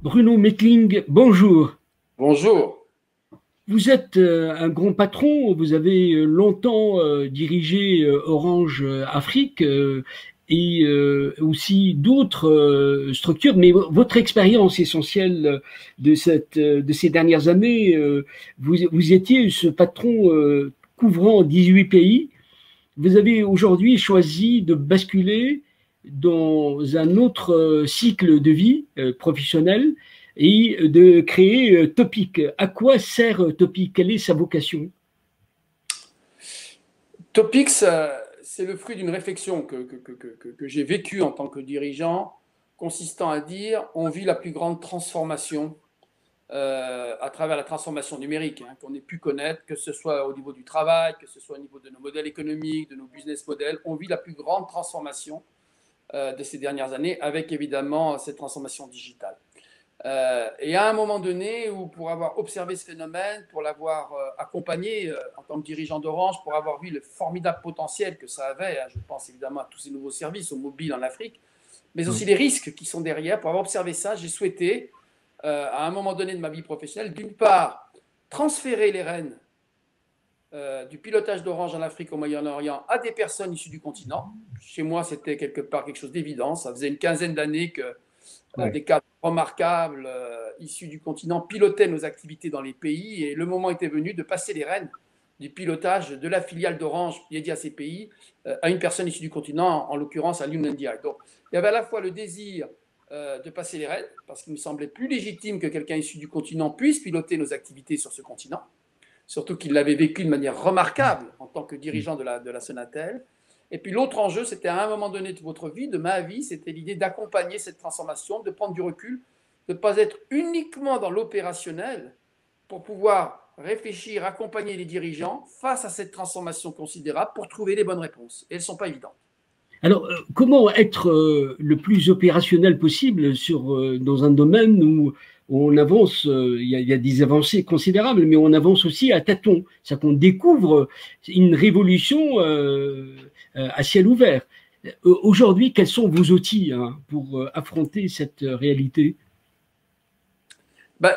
Bruno Mettling, bonjour. Bonjour. Vous êtes un grand patron, vous avez longtemps dirigé Orange Afrique et aussi d'autres structures, mais votre expérience essentielle de ces dernières années, vous étiez ce patron couvrant 18 pays. Vous avez aujourd'hui choisi de basculer dans un autre cycle de vie professionnel et de créer Topic. À quoi sert Topic? Quelle est sa vocation? Topix, c'est le fruit d'une réflexion que j'ai vécue en tant que dirigeant, consistant à dire on vit la plus grande transformation à travers la transformation numérique qu'on ait pu connaître, que ce soit au niveau du travail, que ce soit au niveau de nos modèles économiques, de nos business models. On vit la plus grande transformation de ces dernières années avec évidemment cette transformation digitale. Et à un moment donné, où pour avoir observé ce phénomène, pour l'avoir accompagné en tant que dirigeant d'Orange, pour avoir vu le formidable potentiel que ça avait, je pense évidemment à tous ces nouveaux services au mobile en Afrique, mais aussi Oui. les risques qui sont derrière, pour avoir observé ça, j'ai souhaité, à un moment donné de ma vie professionnelle, d'une part, transférer les rênes du pilotage d'Orange en Afrique, au Moyen-Orient, à des personnes issues du continent. Chez moi, c'était quelque part quelque chose d'évident. Ça faisait une quinzaine d'années que Ouais. des cadres remarquables issus du continent pilotaient nos activités dans les pays et le moment était venu de passer les rênes du pilotage de la filiale d'Orange dédiée à ces pays à une personne issue du continent, en l'occurrence à Liu Ndiaye. Donc il y avait à la fois le désir de passer les rênes, parce qu'il me semblait plus légitime que quelqu'un issu du continent puisse piloter nos activités sur ce continent, surtout qu'il l'avait vécu de manière remarquable en tant que dirigeant de la Sonatel. Et puis l'autre enjeu, c'était à un moment donné de votre vie, de ma vie, c'était l'idée d'accompagner cette transformation, de prendre du recul, de ne pas être uniquement dans l'opérationnel pour pouvoir réfléchir, accompagner les dirigeants face à cette transformation considérable pour trouver les bonnes réponses. Et elles ne sont pas évidentes. Alors, comment être le plus opérationnel possible dans un domaine où on avance, il y a des avancées considérables, mais on avance aussi à tâtons. C'est-à-dire qu'on découvre une révolution à ciel ouvert. Aujourd'hui, quels sont vos outils pour affronter cette réalité? Bah,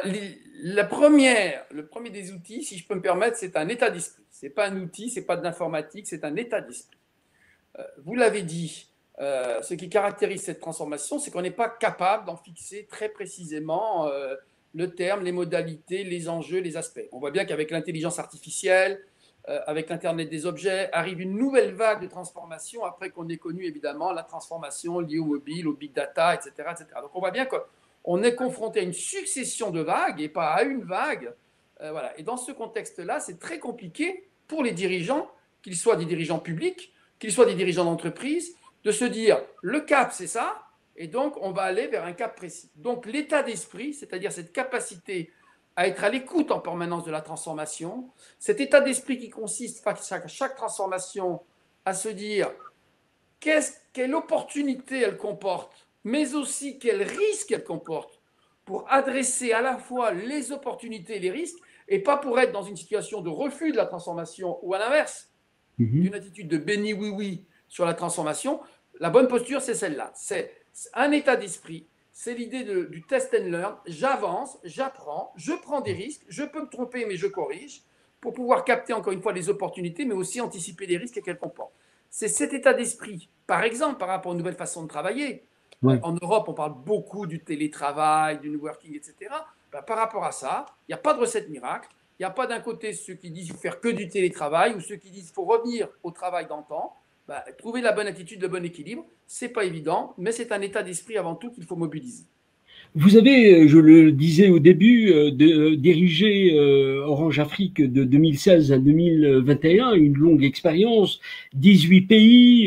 le premier des outils, si je peux me permettre, c'est un état d'esprit. Ce n'est pas un outil, ce n'est pas de l'informatique, c'est un état d'esprit. Vous l'avez dit, ce qui caractérise cette transformation, c'est qu'on n'est pas capable d'en fixer très précisément le terme, les modalités, les enjeux, les aspects. On voit bien qu'avec l'intelligence artificielle, avec l'Internet des objets, arrive une nouvelle vague de transformation après qu'on ait connu évidemment la transformation liée au mobile, au big data, etc., etc. Donc on voit bien qu'on est confronté à une succession de vagues et pas à une vague. Voilà. Et dans ce contexte-là, c'est très compliqué pour les dirigeants, qu'ils soient des dirigeants publics, qu'ils soient des dirigeants d'entreprise, de se dire le cap c'est ça, et donc on va aller vers un cap précis. Donc l'état d'esprit, c'est-à-dire cette capacité à être à l'écoute en permanence de la transformation, cet état d'esprit qui consiste face à chaque transformation à se dire quelle opportunité elle comporte, mais aussi quel risque elle comporte, pour adresser à la fois les opportunités et les risques, et pas pour être dans une situation de refus de la transformation ou à l'inverse, Mhm. d'une attitude de béni oui-oui sur la transformation. La bonne posture, c'est celle-là. C'est un état d'esprit. C'est l'idée du test and learn. J'avance, j'apprends, je prends des risques, je peux me tromper, mais je corrige, pour pouvoir capter encore une fois les opportunités, mais aussi anticiper les risques qu'elles comportent. C'est cet état d'esprit, par exemple, par rapport aux nouvelles façons de travailler. Ouais. En Europe, on parle beaucoup du télétravail, du new working, etc. Par rapport à ça, il n'y a pas de recette miracle. Il n'y a pas d'un côté ceux qui disent qu'il faut faire que du télétravail ou ceux qui disent qu'il faut revenir au travail d'antan. Trouver la bonne attitude, le bon équilibre, c'est pas évident, mais c'est un état d'esprit avant tout qu'il faut mobiliser. Vous avez, je le disais au début, dirigé Orange Afrique de 2016 à 2021, une longue expérience, 18 pays,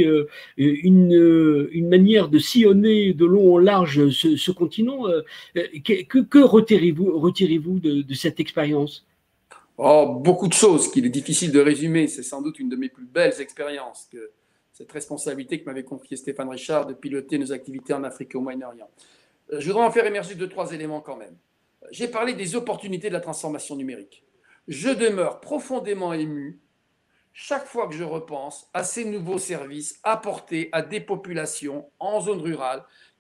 une manière de sillonner de long en large ce continent. Que retirez-vous de cette expérience? Oh, beaucoup de choses qu'il est difficile de résumer. C'est sans doute une de mes plus belles expériences que cette responsabilité que m'avait confiée Stéphane Richard de piloter nos activités en Afrique et au Moyen-Orient. Je voudrais en faire émerger deux, trois éléments quand même. J'ai parlé des opportunités de la transformation numérique. Je demeure profondément ému chaque fois que je repense à ces nouveaux services apportés à des populations en zone rurale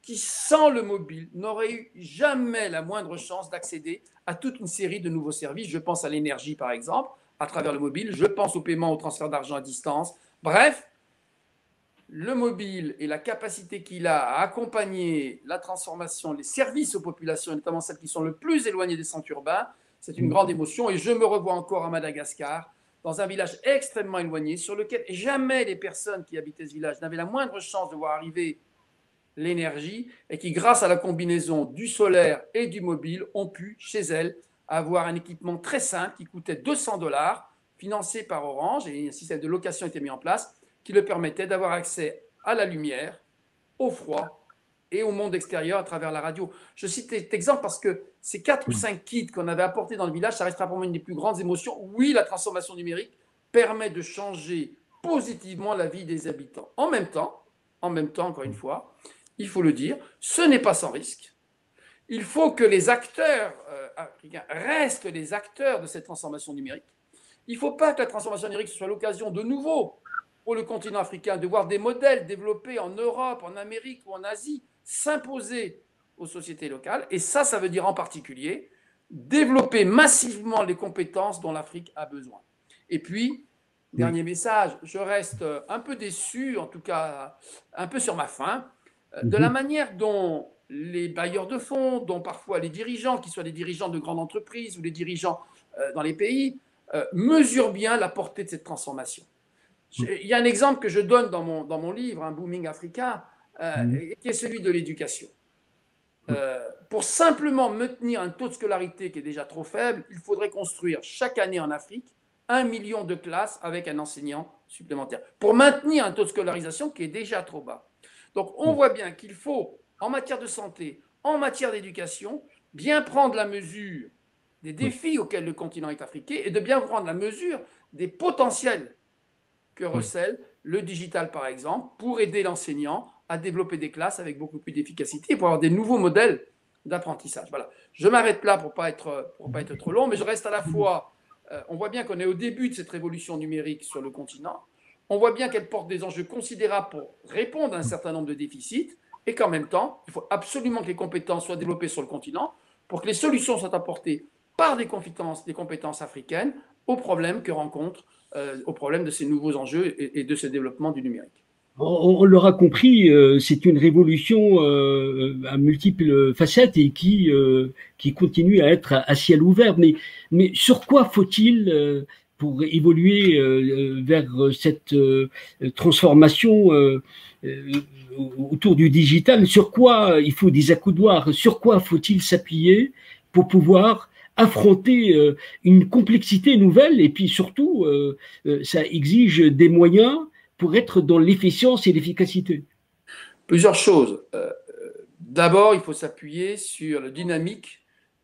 qui, sans le mobile, n'auraient eu jamais la moindre chance d'accéder à toute une série de nouveaux services. Je pense à l'énergie, par exemple, à travers le mobile. Je pense au paiement, au transfert d'argent à distance. Bref, le mobile et la capacité qu'il a à accompagner la transformation, les services aux populations, notamment celles qui sont le plus éloignées des centres urbains, c'est une grande émotion. Et je me revois encore à Madagascar, dans un village extrêmement éloigné, sur lequel jamais les personnes qui habitaient ce village n'avaient la moindre chance de voir arriver l'énergie, et qui, grâce à la combinaison du solaire et du mobile, ont pu, chez elles, avoir un équipement très simple qui coûtait 200 $, financé par Orange, et un système de location était mis en place, qui leur permettait d'avoir accès à la lumière, au froid et au monde extérieur à travers la radio. Je cite cet exemple parce que ces 4 ou 5 kits qu'on avait apportés dans le village, ça restera pour moi une des plus grandes émotions. Oui, la transformation numérique permet de changer positivement la vie des habitants. En même temps, encore une fois, il faut le dire, ce n'est pas sans risque. Il faut que les acteurs africains restent les acteurs de cette transformation numérique. Il ne faut pas que la transformation numérique soit l'occasion de nouveau pour le continent africain de voir des modèles développés en Europe, en Amérique ou en Asie s'imposer aux sociétés locales. Et ça veut dire en particulier développer massivement les compétences dont l'Afrique a besoin. Et puis, dernier message, je reste un peu déçu, en tout cas un peu sur ma faim, de la manière dont les bailleurs de fonds, dont parfois les dirigeants, qu'ils soient des dirigeants de grandes entreprises ou les dirigeants dans les pays, mesurent bien la portée de cette transformation. Il y a un exemple que je donne dans mon livre, un Booming Africa, qui est celui de l'éducation. Pour simplement maintenir un taux de scolarité qui est déjà trop faible, il faudrait construire chaque année en Afrique 1 million de classes avec un enseignant supplémentaire, pour maintenir un taux de scolarisation qui est déjà trop bas. Donc on voit bien qu'il faut, en matière de santé, en matière d'éducation, bien prendre la mesure des défis auxquels le continent est africain et de bien prendre la mesure des potentiels que recèle le digital, par exemple, pour aider l'enseignant à développer des classes avec beaucoup plus d'efficacité et pour avoir des nouveaux modèles d'apprentissage. Voilà. Je m'arrête là pour ne pas être trop long, mais je reste à la fois... on voit bien qu'on est au début de cette révolution numérique sur le continent. On voit bien qu'elle porte des enjeux considérables pour répondre à un certain nombre de déficits et qu'en même temps, il faut absolument que les compétences soient développées sur le continent pour que les solutions soient apportées par des compétences africaines aux problèmes que rencontrent au problème de ces nouveaux enjeux et de ce développement du numérique. On l'aura compris, c'est une révolution à multiples facettes et qui continue à être à ciel ouvert. Mais sur quoi faut-il, pour évoluer vers cette transformation autour du digital, sur quoi il faut des accoudoirs, sur quoi faut-il s'appuyer pour pouvoir affronter une complexité nouvelle et puis surtout, ça exige des moyens pour être dans l'efficience et l'efficacité? Plusieurs choses. D'abord, il faut s'appuyer sur la dynamique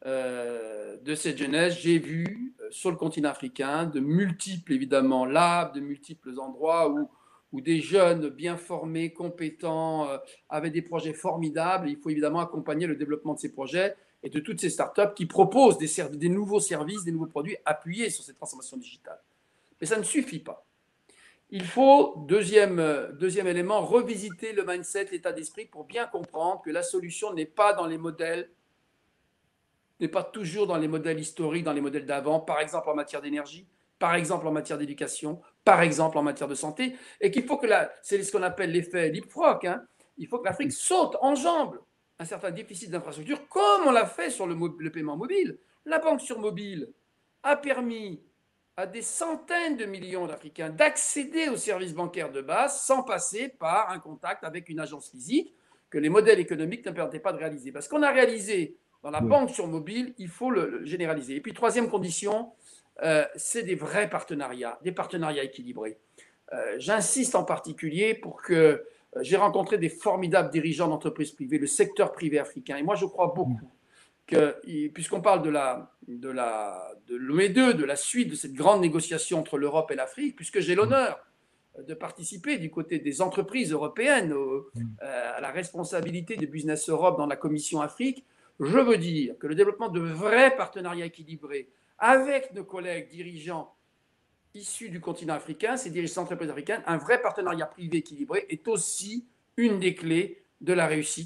de cette jeunesse. J'ai vu sur le continent africain de multiples, évidemment, labs, de multiples endroits où des jeunes bien formés, compétents, avaient des projets formidables. Il faut évidemment accompagner le développement de ces projets et de toutes ces startups qui proposent des nouveaux services, des nouveaux produits appuyés sur cette transformation digitale. Mais ça ne suffit pas. Il faut, deuxième élément, revisiter le mindset, l'état d'esprit pour bien comprendre que la solution n'est pas dans les modèles, n'est pas toujours dans les modèles historiques, dans les modèles d'avant, par exemple en matière d'énergie, par exemple en matière d'éducation, par exemple en matière de santé, et qu'il faut que c'est ce qu'on appelle l'effet leapfrog, il faut que l'Afrique saute, enjambe un certain déficit d'infrastructure, comme on l'a fait sur le paiement mobile. La banque sur mobile a permis à des centaines de millions d'Africains d'accéder aux services bancaires de base sans passer par un contact avec une agence physique que les modèles économiques ne permettaient pas de réaliser. Parce qu'on a réalisé dans la banque sur mobile, il faut le généraliser. Et puis, troisième condition, c'est des vrais partenariats, des partenariats équilibrés. J'insiste en particulier pour que j'ai rencontré des formidables dirigeants d'entreprises privées, le secteur privé africain. Et moi, je crois beaucoup que, puisqu'on parle de l'OE2, de la suite de cette grande négociation entre l'Europe et l'Afrique, puisque j'ai l'honneur de participer du côté des entreprises européennes à la responsabilité de Business Europe dans la Commission Afrique, je veux dire que le développement de vrais partenariats équilibrés avec nos collègues dirigeants issus du continent africain, ces dirigeants d'entreprises africaines, un vrai partenariat privé équilibré est aussi une des clés de la réussite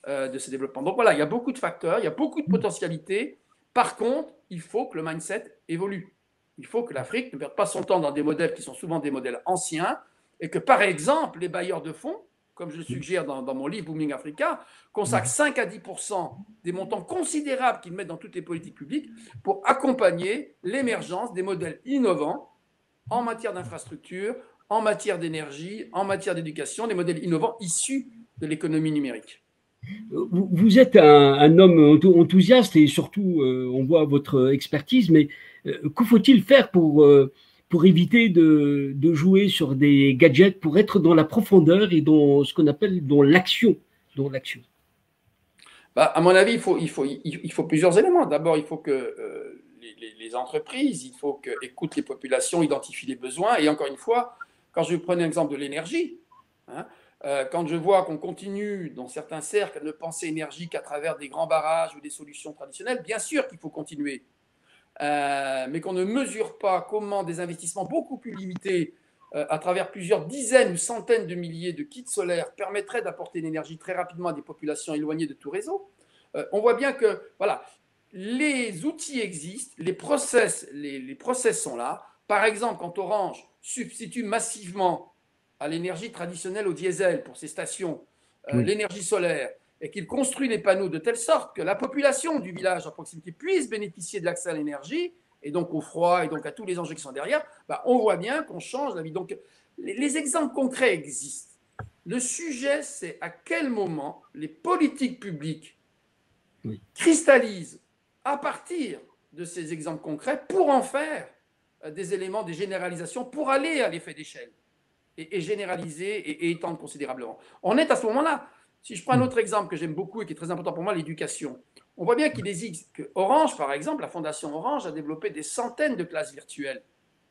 de ce développement. Donc voilà, il y a beaucoup de facteurs, il y a beaucoup de potentialités. Par contre, il faut que le mindset évolue. Il faut que l'Afrique ne perde pas son temps dans des modèles qui sont souvent des modèles anciens et que, par exemple, les bailleurs de fonds, comme je le suggère dans mon livre Booming Africa, consacrent 5 à 10% des montants considérables qu'ils mettent dans toutes les politiques publiques pour accompagner l'émergence des modèles innovants en matière d'infrastructure, en matière d'énergie, en matière d'éducation, des modèles innovants issus de l'économie numérique. Vous êtes un homme enthousiaste et surtout, on voit votre expertise, mais que faut-il faire pour éviter de jouer sur des gadgets, pour être dans la profondeur et dans ce qu'on appelle dans l'action, dans l'action? Bah, à mon avis, il faut plusieurs éléments. D'abord, il faut que les entreprises, il faut qu'écoutent les populations, identifient les besoins. Et encore une fois, quand je prends l'exemple de l'énergie, hein, quand je vois qu'on continue dans certains cercles à ne penser énergie qu'à travers des grands barrages ou des solutions traditionnelles, bien sûr qu'il faut continuer. Mais qu'on ne mesure pas comment des investissements beaucoup plus limités à travers plusieurs dizaines ou centaines de milliers de kits solaires permettraient d'apporter l'énergie très rapidement à des populations éloignées de tout réseau. On voit bien que voilà, les outils existent, les process sont là. Par exemple, quand Orange substitue massivement à l'énergie traditionnelle au diesel pour ses stations l'énergie solaire et qu'il construit les panneaux de telle sorte que la population du village à proximité puisse bénéficier de l'accès à l'énergie et donc au froid et donc à tous les enjeux qui sont derrière, bah, on voit bien qu'on change la vie. Donc les exemples concrets existent. Le sujet, c'est à quel moment les politiques publiques cristallisent à partir de ces exemples concrets pour en faire des éléments, des généralisations, pour aller à l'effet d'échelle et généraliser et étendre considérablement. On est à ce moment-là. Si je prends un autre exemple que j'aime beaucoup et qui est très important pour moi, l'éducation. On voit bien qu'il existe que Orange, par exemple, la fondation Orange a développé des centaines de classes virtuelles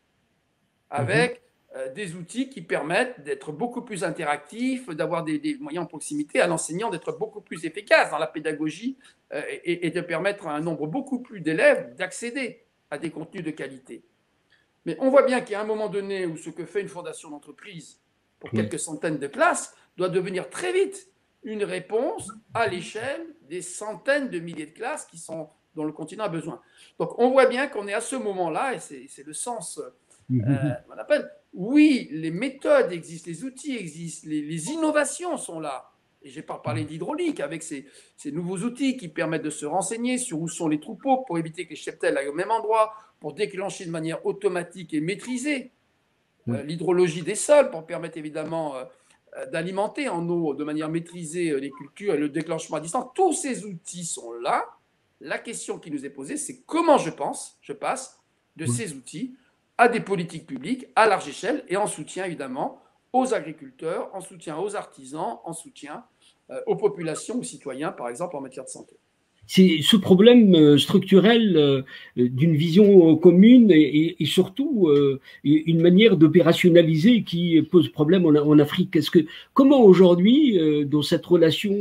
avec des outils qui permettent d'être beaucoup plus interactifs, d'avoir des moyens en proximité à l'enseignant, d'être beaucoup plus efficace dans la pédagogie et de permettre à un nombre beaucoup plus d'élèves d'accéder à des contenus de qualité. Mais on voit bien qu'il y a un moment donné où ce que fait une fondation d'entreprise pour quelques centaines de classes doit devenir très vite une réponse à l'échelle des centaines de milliers de classes dont le continent a besoin. Donc on voit bien qu'on est à ce moment-là, et c'est le sens qu'on appelle, oui, les méthodes existent, les outils existent, les innovations sont là. Et je n'ai pas parlé d'hydraulique, avec ces nouveaux outils qui permettent de se renseigner sur où sont les troupeaux pour éviter que les cheptels aillent au même endroit, pour déclencher de manière automatique et maîtrisée l'hydrologie des sols, pour permettre évidemment d'alimenter en eau de manière maîtrisée les cultures et le déclenchement à distance. Tous ces outils sont là. La question qui nous est posée, c'est comment je passe de ces outils à des politiques publiques à large échelle et en soutien évidemment aux agriculteurs, en soutien aux artisans, en soutien aux populations, aux citoyens, par exemple en matière de santé. C'est ce problème structurel d'une vision commune et surtout une manière d'opérationnaliser qui pose problème en Afrique. Comment aujourd'hui, dans cette relation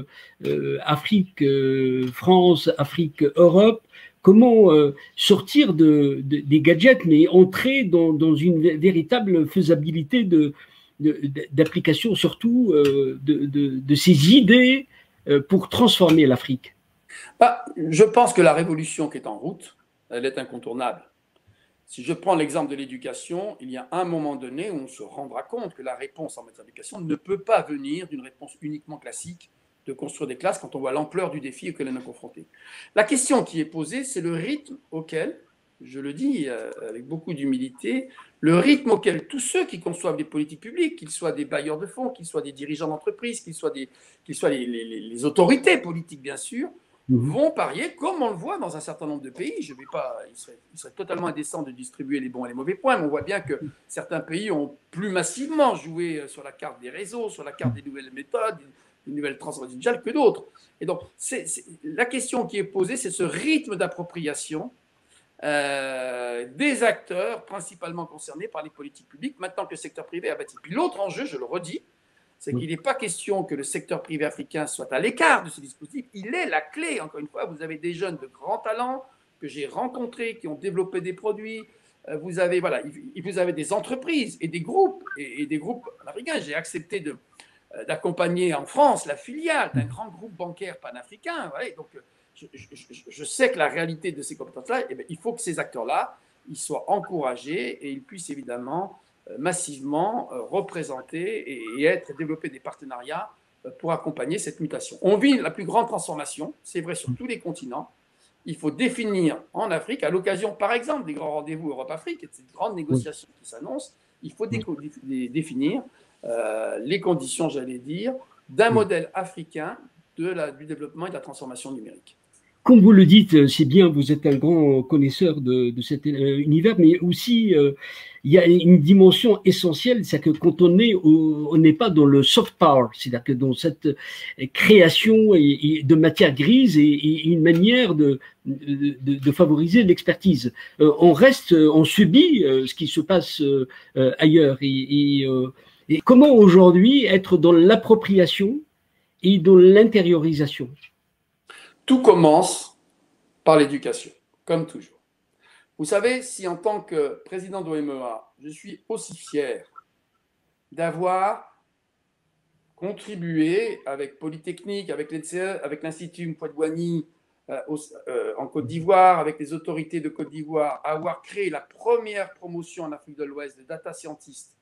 Afrique-France, Afrique-Europe, comment sortir des gadgets, mais entrer dans une véritable faisabilité d'application, surtout de ces idées pour transformer l'Afrique? Bah, je pense que la révolution qui est en route, elle est incontournable. Si je prends l'exemple de l'éducation, il y a un moment donné où on se rendra compte que la réponse en matière d'éducation ne peut pas venir d'une réponse uniquement classique de construire des classes quand on voit l'ampleur du défi auquel on est confronté. La question qui est posée, c'est le rythme auquel, je le dis avec beaucoup d'humilité, le rythme auquel tous ceux qui conçoivent des politiques publiques, qu'ils soient des bailleurs de fonds, qu'ils soient des dirigeants d'entreprise, qu'ils soient les autorités politiques bien sûr, vont parier, comme on le voit dans un certain nombre de pays. Je vais pas, il serait totalement indécent de distribuer les bons et les mauvais points, mais on voit bien que certains pays ont plus massivement joué sur la carte des réseaux, sur la carte des nouvelles méthodes, des nouvelles transformations digitales que d'autres. Et donc, la question qui est posée, c'est ce rythme d'appropriation des acteurs principalement concernés par les politiques publiques, maintenant que le secteur privé a bâti. Puis l'autre enjeu, je le redis, c'est qu'il n'est pas question que le secteur privé africain soit à l'écart de ce dispositif. Il est la clé, encore une fois. Vous avez des jeunes de grands talents que j'ai rencontrés, qui ont développé des produits. Vous avez des entreprises et des groupes africains. J'ai accepté d'accompagner en France la filiale d'un grand groupe bancaire panafricain. Voilà. Donc, je sais que la réalité de ces compétences-là, eh bien, il faut que ces acteurs-là, ils soient encouragés et ils puissent évidemment massivement représenter et être développer des partenariats pour accompagner cette mutation. On vit la plus grande transformation, c'est vrai sur tous les continents. Il faut définir en Afrique, à l'occasion par exemple des grands rendez-vous Europe-Afrique et de ces grandes négociations qui s'annoncent, il faut définir les conditions, j'allais dire, d'un modèle africain du développement et de la transformation numérique. Comme vous le dites, c'est bien, vous êtes un grand connaisseur de cet univers, mais aussi il y a une dimension essentielle, c'est que quand on n'est pas dans le soft power, c'est-à-dire que dans cette création et de matière grise et une manière de favoriser l'expertise. On subit ce qui se passe ailleurs. Et comment aujourd'hui être dans l'appropriation et dans l'intériorisation? Tout commence par l'éducation, comme toujours. Vous savez, si en tant que président d'OMEA, je suis aussi fier d'avoir contribué avec Polytechnique, avec l'ETSE, avec l'Institut Mpouadouani en Côte d'Ivoire, avec les autorités de Côte d'Ivoire, à avoir créé la première promotion en Afrique de l'Ouest de data scientists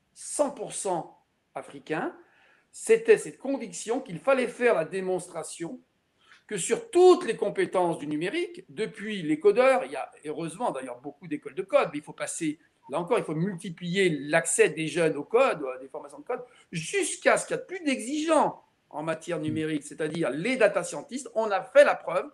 100% africains, c'était cette conviction qu'il fallait faire la démonstration que sur toutes les compétences du numérique, depuis les codeurs, il y a heureusement d'ailleurs beaucoup d'écoles de code, mais il faut passer, là encore, il faut multiplier l'accès des jeunes au code, des formations de code, jusqu'à ce qu'il y ait plus d'exigeants en matière numérique, c'est-à-dire les data scientists. On a fait la preuve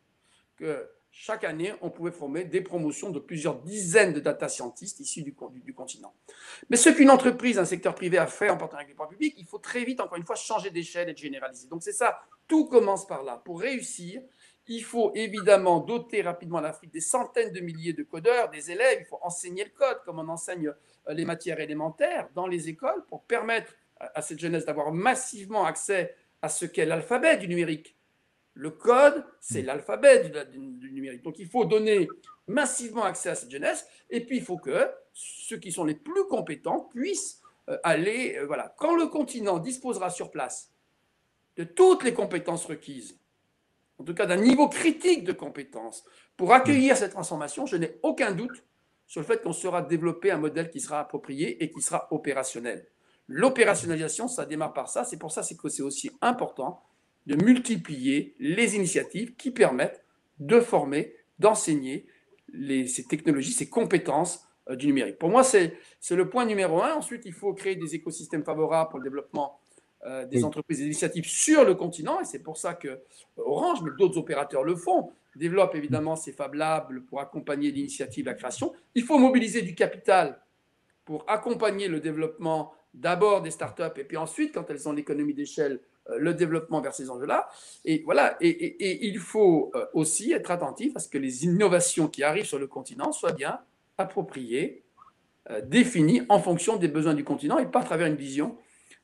que chaque année, on pouvait former des promotions de plusieurs dizaines de data scientists issus du continent. Mais ce qu'une entreprise, un secteur privé a fait en partenariat avec les pouvoirs publics, il faut très vite, encore une fois, changer d'échelle et de généraliser. Donc c'est ça, tout commence par là. Pour réussir, il faut évidemment doter rapidement l'Afrique des centaines de milliers de codeurs, des élèves. Il faut enseigner le code comme on enseigne les matières élémentaires dans les écoles pour permettre à cette jeunesse d'avoir massivement accès à ce qu'est l'alphabet du numérique. Le code, c'est l'alphabet du numérique. Donc, il faut donner massivement accès à cette jeunesse. Et puis, il faut que ceux qui sont les plus compétents puissent aller… voilà. Quand le continent disposera sur place de toutes les compétences requises, en tout cas d'un niveau critique de compétences, pour accueillir cette transformation, je n'ai aucun doute sur le fait qu'on saura développer un modèle qui sera approprié et qui sera opérationnel. L'opérationnalisation, ça démarre par ça. C'est pour ça que c'est aussi important de multiplier les initiatives qui permettent de former, d'enseigner ces technologies, ces compétences du numérique. Pour moi, c'est le point numéro 1. Ensuite, il faut créer des écosystèmes favorables pour le développement des entreprises et des initiatives sur le continent. Et c'est pour ça que Orange, mais d'autres opérateurs le font, développent évidemment ces Fab Labs pour accompagner l'initiative, la création. Il faut mobiliser du capital pour accompagner le développement d'abord des startups et puis ensuite, quand elles ont l'économie d'échelle, le développement vers ces enjeux-là. Et voilà. Et il faut aussi être attentif à ce que les innovations qui arrivent sur le continent soient bien appropriées, définies en fonction des besoins du continent et pas à travers une vision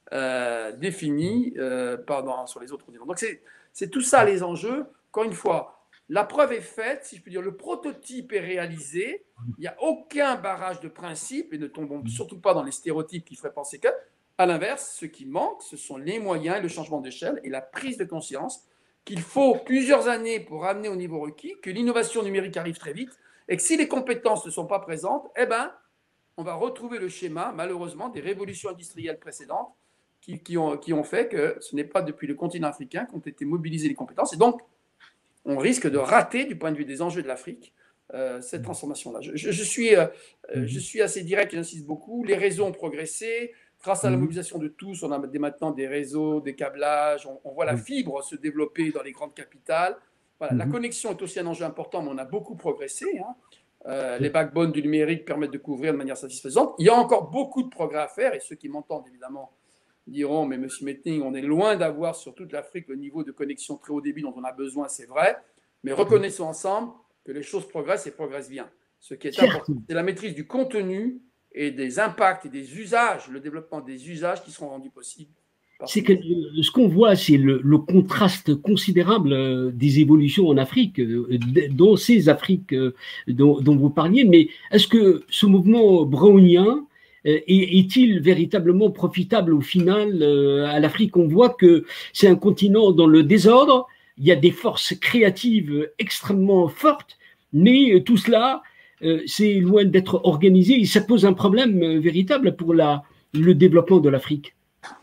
définie sur les autres continents. Donc, c'est tout ça les enjeux. Encore une fois, la preuve est faite, si je peux dire, le prototype est réalisé. Il n'y a aucun barrage de principe et ne tombons surtout pas dans les stéréotypes qui feraient penser que. À l'inverse, ce qui manque, ce sont les moyens et le changement d'échelle et la prise de conscience qu'il faut plusieurs années pour amener au niveau requis, que l'innovation numérique arrive très vite et que si les compétences ne sont pas présentes, eh ben, on va retrouver le schéma, malheureusement, des révolutions industrielles précédentes qui ont fait que ce n'est pas depuis le continent africain qu'ont été mobilisées les compétences. Et donc, on risque de rater, du point de vue des enjeux de l'Afrique, cette transformation-là. Je suis assez direct, j'insiste beaucoup. Les réseaux ont progressé. Grâce à la mobilisation de tous, on a dès maintenant des réseaux, des câblages, on voit la fibre se développer dans les grandes capitales. Voilà, la connexion est aussi un enjeu important, mais on a beaucoup progressé. Les backbones du numérique permettent de couvrir de manière satisfaisante. Il y a encore beaucoup de progrès à faire, et ceux qui m'entendent évidemment diront, mais Monsieur Mettling, on est loin d'avoir sur toute l'Afrique le niveau de connexion très haut débit dont on a besoin, c'est vrai, mais reconnaissons ensemble que les choses progressent et progressent bien. Ce qui est important, c'est la maîtrise du contenu et des impacts et des usages, le développement des usages qui seront rendus possibles. C'est que ce qu'on voit, c'est le contraste considérable des évolutions en Afrique, dans ces Afriques dont vous parliez. Mais est-ce que ce mouvement brownien est-il véritablement profitable au final à l'Afrique? On voit que c'est un continent dans le désordre, il y a des forces créatives extrêmement fortes, mais tout cela, c'est loin d'être organisé et ça pose un problème véritable pour le développement de l'Afrique.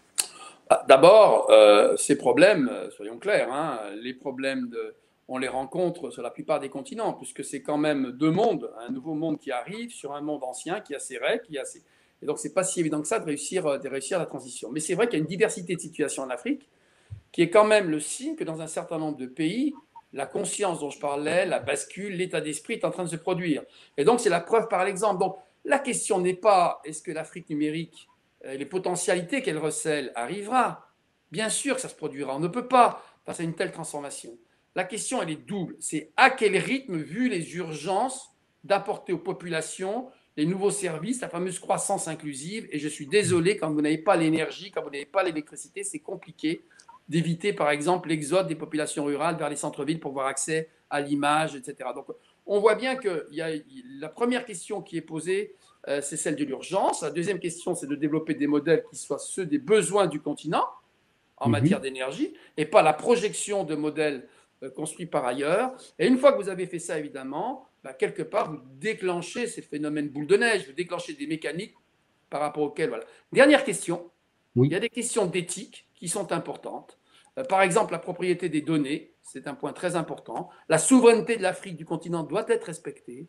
D'abord, ces problèmes, soyons clairs, hein, les problèmes, on les rencontre sur la plupart des continents, puisque c'est quand même deux mondes, un nouveau monde qui arrive sur un monde ancien qui a ses règles, et donc c'est pas si évident que ça de réussir la transition. Mais c'est vrai qu'il y a une diversité de situations en Afrique, qui est quand même le signe que dans un certain nombre de pays, la conscience dont je parlais, la bascule, l'état d'esprit est en train de se produire. Et donc c'est la preuve par l'exemple. Donc la question n'est pas est-ce que l'Afrique numérique, les potentialités qu'elle recèle arrivera. Bien sûr que ça se produira. On ne peut pas face à une telle transformation. La question, elle est double. C'est à quel rythme, vu les urgences d'apporter aux populations les nouveaux services, la fameuse croissance inclusive. Et je suis désolé, quand vous n'avez pas l'énergie, quand vous n'avez pas l'électricité, c'est compliqué d'éviter, par exemple, l'exode des populations rurales vers les centres-villes pour avoir accès à l'image, etc. Donc, on voit bien que la première question qui est posée, c'est celle de l'urgence. La deuxième question, c'est de développer des modèles qui soient ceux des besoins du continent en matière d'énergie et pas la projection de modèles construits par ailleurs. Et une fois que vous avez fait ça, évidemment, quelque part, vous déclenchez ces phénomènes boule de neige, vous déclenchez des mécaniques par rapport auxquelles… Voilà. Dernière question, il y a des questions d'éthique qui sont importantes. Par exemple, la propriété des données, c'est un point très important. La souveraineté de l'Afrique, du continent, doit être respectée.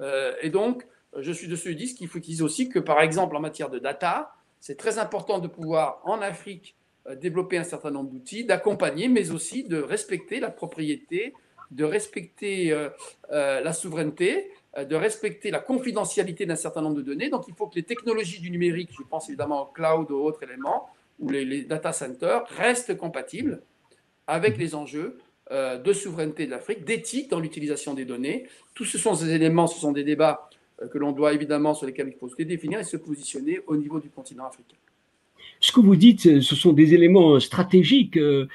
Et donc, je suis de ceux qui disent qu'il faut utiliser aussi que, par exemple, en matière de data, c'est très important de pouvoir, en Afrique, développer un certain nombre d'outils, d'accompagner, mais aussi de respecter la propriété, de respecter la souveraineté, de respecter la confidentialité d'un certain nombre de données. Donc, il faut que les technologies du numérique, je pense évidemment au cloud, aux autres éléments, ou les data centers, restent compatibles avec les enjeux de souveraineté de l'Afrique, d'éthique dans l'utilisation des données. Tous ce sont des éléments, ce sont des débats que l'on doit évidemment, sur lesquels il faut se définir et se positionner au niveau du continent africain. Ce que vous dites, ce sont des éléments stratégiques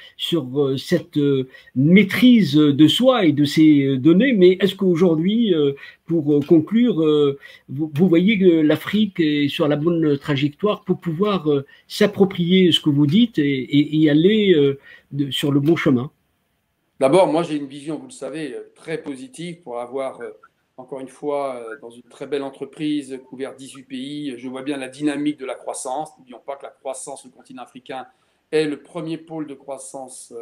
sur cette maîtrise de soi et de ces données, mais est-ce qu'aujourd'hui, pour conclure, vous voyez que l'Afrique est sur la bonne trajectoire pour pouvoir s'approprier ce que vous dites et aller sur le bon chemin? D'abord, moi j'ai une vision, vous le savez, très positive pour avoir… Encore une fois, dans une très belle entreprise, couvert 18 pays, je vois bien la dynamique de la croissance. N'oublions pas que la croissance sur le continent africain est le premier pôle de croissance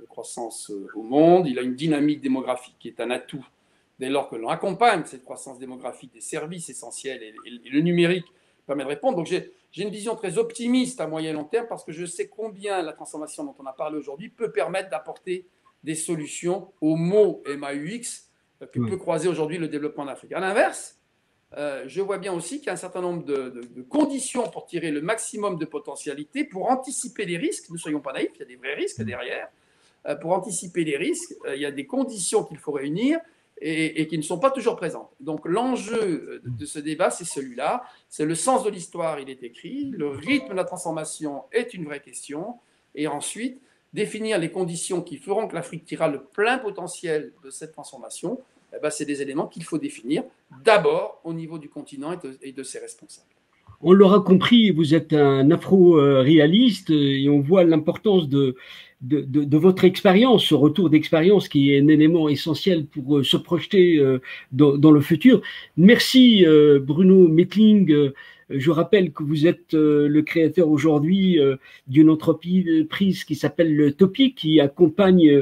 au monde. Il a une dynamique démographique qui est un atout dès lors que l'on accompagne cette croissance démographique des services essentiels et le numérique permet de répondre. Donc j'ai une vision très optimiste à moyen et long terme parce que je sais combien la transformation dont on a parlé aujourd'hui peut permettre d'apporter des solutions aux mots MAUX que peut croiser aujourd'hui le développement en Afrique. À l'inverse, je vois bien aussi qu'il y a un certain nombre de conditions pour tirer le maximum de potentialité, pour anticiper les risques. Ne soyons pas naïfs, il y a des vrais risques derrière. Pour anticiper les risques, il y a des conditions qu'il faut réunir et qui ne sont pas toujours présentes. Donc l'enjeu de ce débat, c'est celui-là. C'est le sens de l'histoire, il est écrit. Le rythme de la transformation est une vraie question. Et ensuite, définir les conditions qui feront que l'Afrique tirera le plein potentiel de cette transformation, c'est des éléments qu'il faut définir d'abord au niveau du continent et de ses responsables. On l'aura compris, vous êtes un afro-réaliste et on voit l'importance de votre expérience, ce retour d'expérience qui est un élément essentiel pour se projeter dans le futur. Merci Bruno Mettling. Je rappelle que vous êtes le créateur aujourd'hui d'une entreprise qui s'appelle le Topic, qui accompagne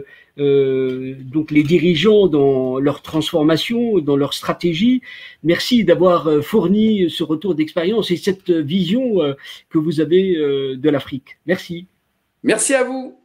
donc les dirigeants dans leur transformation, dans leur stratégie. Merci d'avoir fourni ce retour d'expérience et cette vision que vous avez de l'Afrique. Merci. Merci à vous.